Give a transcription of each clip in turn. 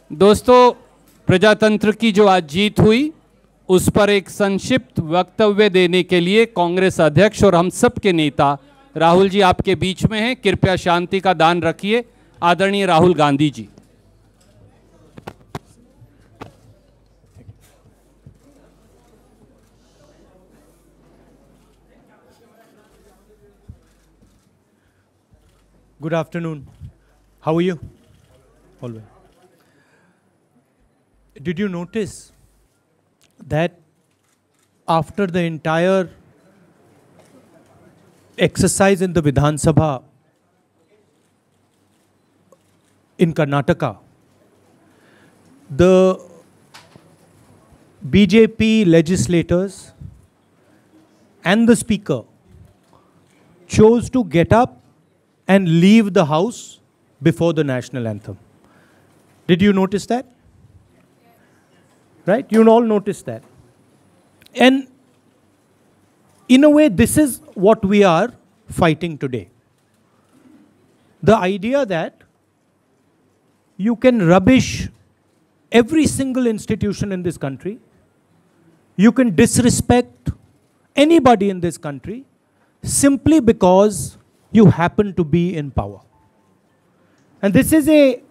दोस्तों, प्रजातंत्र की जो आज जीत हुई उस पर एक संक्षिप्त वक्तव्य देने के लिए कांग्रेस अध्यक्ष और हम सब के नेता राहुल जी आपके बीच में हैं। कृपया शांति का दान रखिए। आदरणीय Rahul Gandhi ji. Good afternoon. How are you? All well. Did you notice that after the entire exercise in the Vidhan Sabha in Karnataka, the BJP legislators and the speaker chose to get up and leave the house before the national anthem? Did you notice that? Right? You all noticed that. And in a way, this is what we are fighting today. The idea that you can rubbish every single institution in this country, you can disrespect anybody in this country simply because you happen to be in power. And this is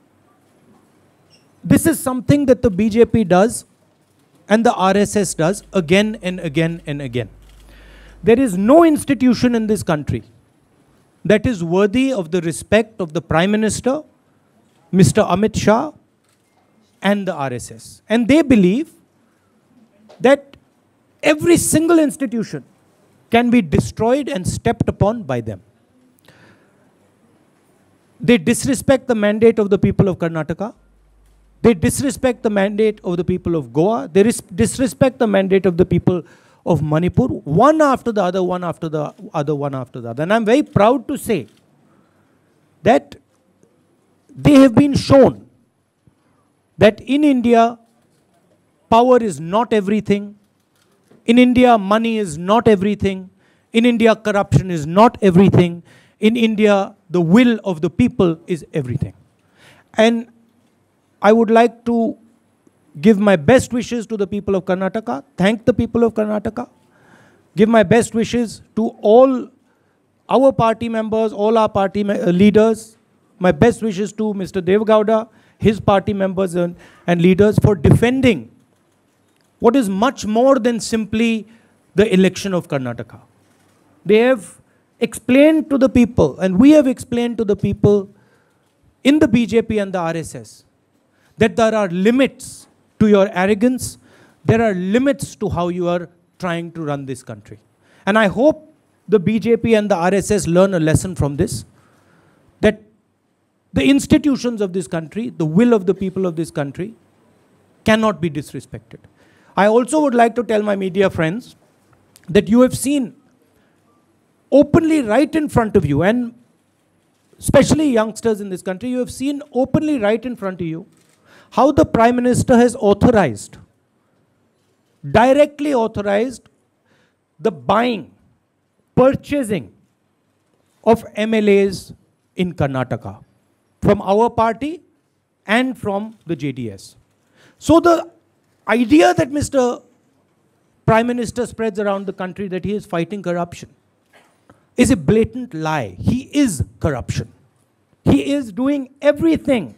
something that the BJP does and the RSS does again and again and again. There is no institution in this country that is worthy of the respect of the Prime Minister, Mr. Amit Shah, and the RSS. And they believe that every single institution can be destroyed and stepped upon by them. They disrespect the mandate of the people of Karnataka. They disrespect the mandate of the people of Goa. They disrespect the mandate of the people of Manipur, one after the other, one after the other, one after the other. And I'm very proud to say that they have been shown that in India, power is not everything. In India, money is not everything. In India, corruption is not everything. In India, the will of the people is everything. And I would like to give my best wishes to the people of Karnataka, thank the people of Karnataka, give my best wishes to all our party members, all our party leaders, my best wishes to Mr. Devgowda, his party members and leaders for defending what is much more than simply the election of Karnataka. They have explained to the people, and we have explained to the people in the BJP and the RSS, that there are limits to your arrogance, there are limits to how you are trying to run this country. And I hope the BJP and the RSS learn a lesson from this, that the institutions of this country, the will of the people of this country, cannot be disrespected. I also would like to tell my media friends that you have seen openly right in front of you, and especially youngsters in this country, you have seen openly right in front of you how the Prime Minister has authorized, directly authorized, the buying, purchasing of MLAs in Karnataka from our party and from the JDS. So the idea that Mr. Prime Minister spreads around the country that he is fighting corruption is a blatant lie. He is corruption. He is doing everything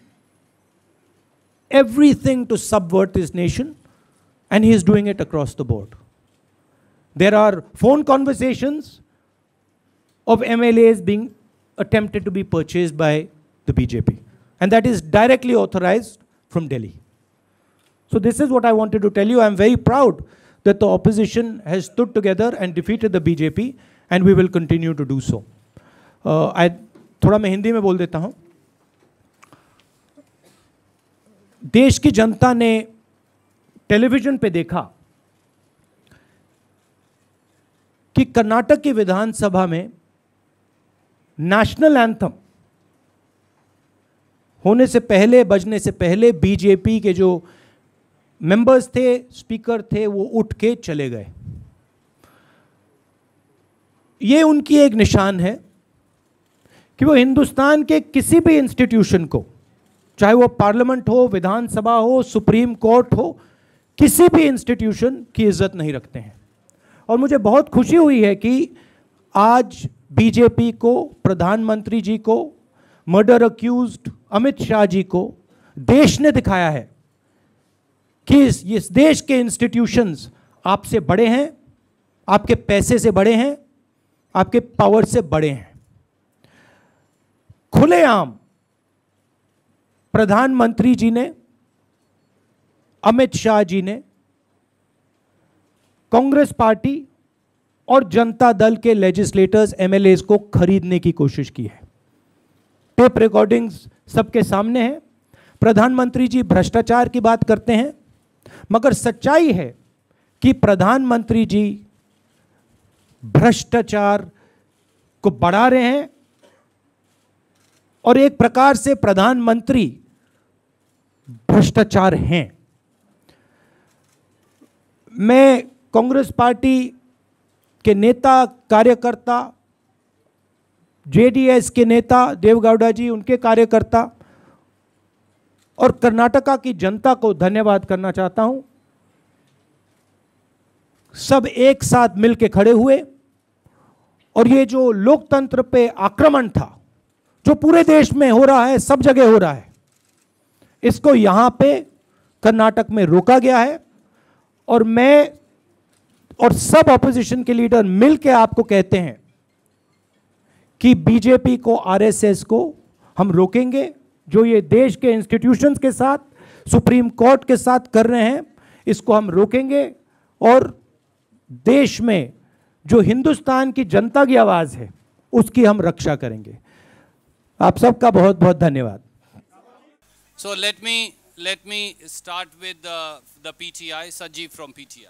to subvert this nation, and he is doing it across the board. There are phone conversations of MLAs being attempted to be purchased by the BJP, and that is directly authorized from Delhi. So this is what I wanted to tell you. I am very proud that the opposition has stood together and defeated the BJP, and we will continue to do so. थोड़ा मैं हिंदी में बोल देता हूँ. देश की जनता ने television पे देखा कि कर्नाटक की विधानसभा में नेशनल एंथम होने से पहले, बजने से पहले बीजेपी के जो मेंबर्स थे, स्पीकर थे, वो उठ के चले गए. ये उनकी एक निशान है कि वो हिंदुस्तान के किसी भी इंस्टीट्यूशन को चाहे वो पार्लियामेंट हो, विधानसभा हो, सुप्रीम कोर्ट हो, किसी भी इंस्टीट्यूशन की इज्जत नहीं रखते हैं। और मुझे बहुत खुशी हुई है कि आज बीजेपी को, प्रधानमंत्री जी को, मर्डर अक्यूज्ड अमित शाह जी को देश ने दिखाया है कि इस देश के इंस्टीट्यूशंस आपसे बड़े हैं, आपके पैसे से बड़े हैं, आपके पावर से बड़े हैं। खुलेआम प्रधानमंत्री जी ने, अमित शाह जी ने कांग्रेस पार्टी और जनता दल के लेजिस्लेटर्स, एमएलएस को खरीदने की कोशिश की है। टेप रिकॉर्डिंग्स सबके सामने है। प्रधानमंत्री जी भ्रष्टाचार की बात करते हैं, मगर सच्चाई है कि प्रधानमंत्री जी भ्रष्टाचार को बढ़ा रहे हैं और एक प्रकार से प्रधानमंत्री भ्रष्टाचार हैं। मैं कांग्रेस पार्टी के नेता, कार्यकर्ता, जेडीएस के नेता देवगौड़ा जी, उनके कार्यकर्ता और कर्नाटका की जनता को धन्यवाद करना चाहता हूं। सब एक साथ मिलकर खड़े हुए और ये जो लोकतंत्र पे आक्रमण था, जो पूरे देश में हो रहा है, सब जगह हो रहा है, इसको यहां पे कर्नाटक में रोका गया है। और मैं और सब ऑपोजिशन के लीडर मिलकर आपको कहते हैं कि बीजेपी को, आरएसएस को हम रोकेंगे। जो ये देश के इंस्टीट्यूशंस के साथ, सुप्रीम कोर्ट के साथ कर रहे हैं, इसको हम रोकेंगे और देश में जो हिंदुस्तान की जनता की आवाज है उसकी हम रक्षा करेंगे। आप सबका बहुत बहुत धन्यवाद। So let me start with the PTI, Sajeev from PTI.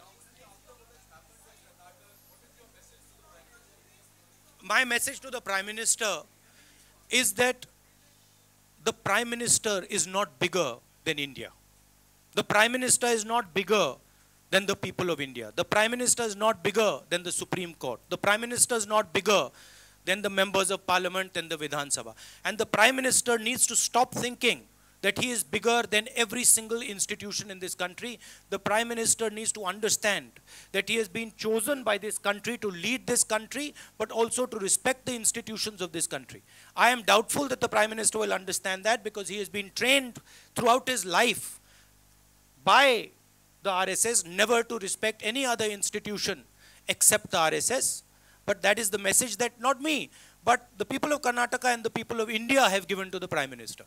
My message to the Prime Minister is that the Prime Minister is not bigger than India. The Prime Minister is not bigger than the people of India. The Prime Minister is not bigger than the Supreme Court. The Prime Minister is not bigger than the members of Parliament and the Vidhan Sabha. And the Prime Minister needs to stop thinking that he is bigger than every single institution in this country. The Prime Minister needs to understand that he has been chosen by this country to lead this country, but also to respect the institutions of this country. I am doubtful that the Prime Minister will understand that, because he has been trained throughout his life by the RSS never to respect any other institution except the RSS. But that is the message that not me, but the people of Karnataka and the people of India have given to the Prime Minister.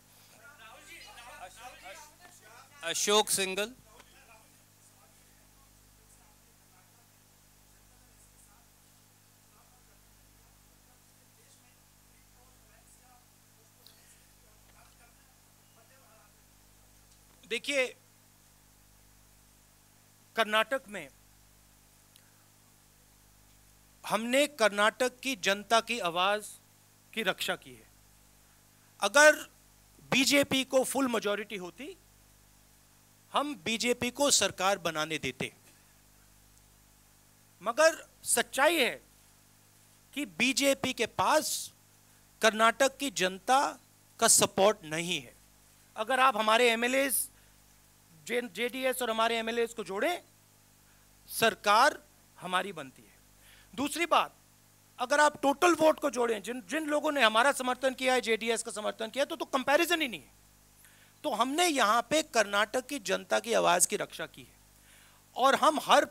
Ashok Singhal. देखिए, कर्नाटक में हमने कर्नाटक की जनता की आवाज की रक्षा की है। अगर बीजेपी को फुल मेजॉरिटी होती, हम बीजेपी को सरकार बनाने देते। मगर सच्चाई है कि बीजेपी के पास कर्नाटक की जनता का सपोर्ट नहीं है। अगर आप हमारे एमएलएस, जेडीएस और हमारे एमएलएस को जोड़ें, सरकार हमारी बनती है। दूसरी बात, अगर आप टोटल वोट को जोड़ें, जिन लोगों ने हमारा समर्थन किया है, जेडीएस का समर्थन किया, तो कंपैरिजन ही नहीं है। तो हमने यहां पे कर्नाटक की जनता की आवाज की रक्षा की है और हम हर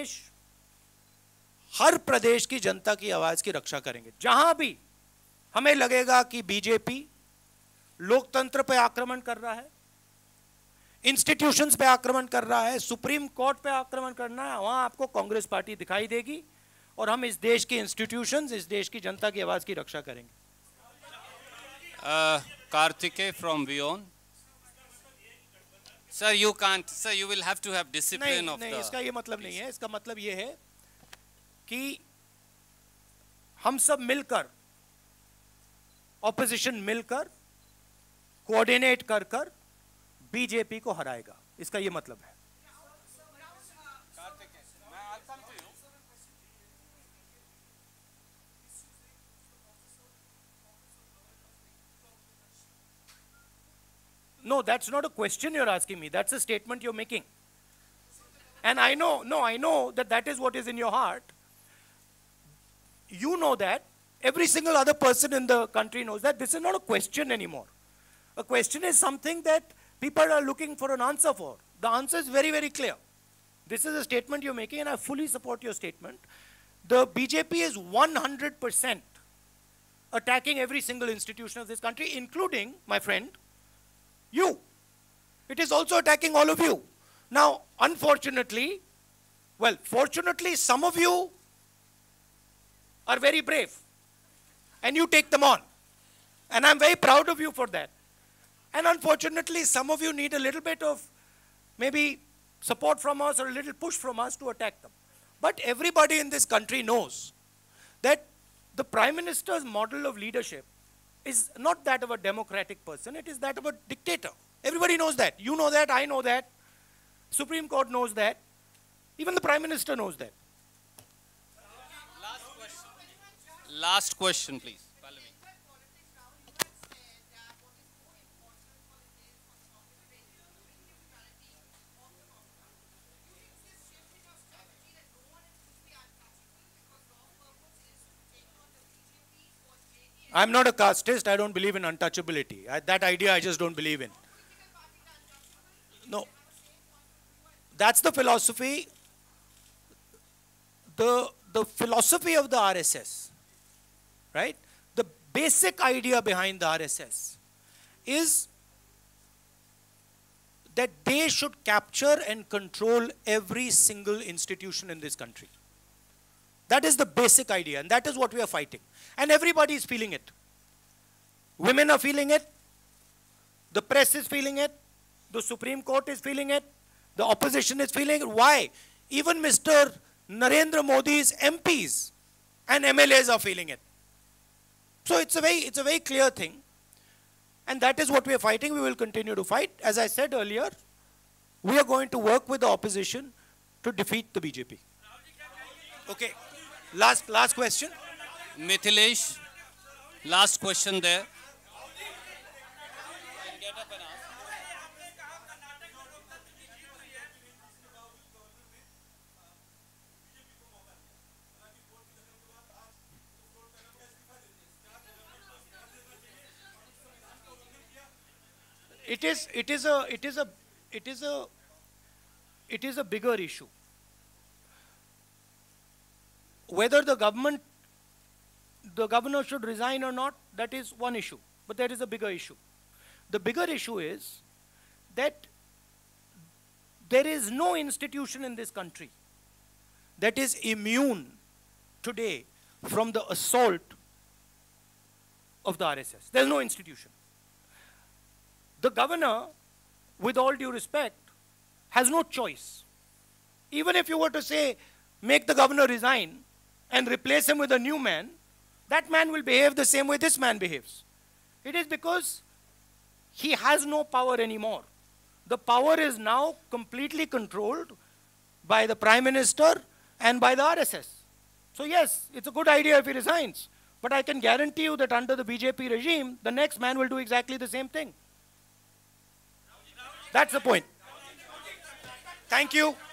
प्रदेश की जनता की आवाज की रक्षा करेंगे। जहां भी हमें लगेगा कि बीजेपी लोकतंत्र पे आक्रमण कर रहा है, इंस्टीट्यूशंस पे आक्रमण कर रहा है, सुप्रीम कोर्ट पे आक्रमण करना है, वहां आपको कांग्रेस पार्टी दिखाई देगी और हम इस देश के इंस्टीट्यूशंस, इस देश की जनता की आवाज की रक्षा करेंगे। Karthikeya from Vion. Sir, you can't. Sir, you will have to have discipline of the. नहीं, इसका ये मतलब नहीं है। इसका मतलब ये है कि हम सब मिलकर, ऑपोजिशन मिलकर, कोऑर्डिनेट कर बीजेपी को हराएगा, इसका ये मतलब है। No, that's not a question you're asking me. That's a statement you're making. And I know, no, I know that that is what is in your heart. You know that. Every single other person in the country knows that. This is not a question anymore. A question is something that people are looking for an answer for. The answer is very, very clear. This is a statement you're making, and I fully support your statement. The BJP is 100% attacking every single institution of this country, including, my friend, you. It is also attacking all of you. Now, unfortunately, well, fortunately, some of you are very brave, and you take them on. And I'm very proud of you for that. And unfortunately, some of you need a little bit of maybe support from us or a little push from us to attack them. But everybody in this country knows that the Prime Minister's model of leadership is not that of a democratic person, it is that of a dictator. Everybody knows that. You know that, I know that. Supreme Court knows that. Even the Prime Minister knows that. Last question. Last question, please. I'm not a casteist. I don't believe in untouchability. That idea I just don't believe in. No. That's the philosophy. The philosophy of the RSS, right? The basic idea behind the RSS is that they should capture and control every single institution in this country. That is the basic idea, and that is what we are fighting. And everybody is feeling it. Women are feeling it. The press is feeling it. The Supreme Court is feeling it. The opposition is feeling it. Why? Even Mr. Narendra Modi's MPs and MLAs are feeling it. So it's a very clear thing. And that is what we are fighting. We will continue to fight. As I said earlier, we are going to work with the opposition to defeat the BJP. Okay. Last question. Mithilesh, last question there. It is a bigger issue. Whether the governor should resign or not, that is one issue. But there is a bigger issue. The bigger issue is that there is no institution in this country that is immune today from the assault of the RSS. There is no institution. The governor, with all due respect, has no choice. Even if you were to say, make the governor resign and replace him with a new man, that man will behave the same way this man behaves. It is because he has no power anymore. The power is now completely controlled by the Prime Minister and by the RSS. So yes, it's a good idea if he resigns. But I can guarantee you that under the BJP regime, the next man will do exactly the same thing. That's the point. Thank you.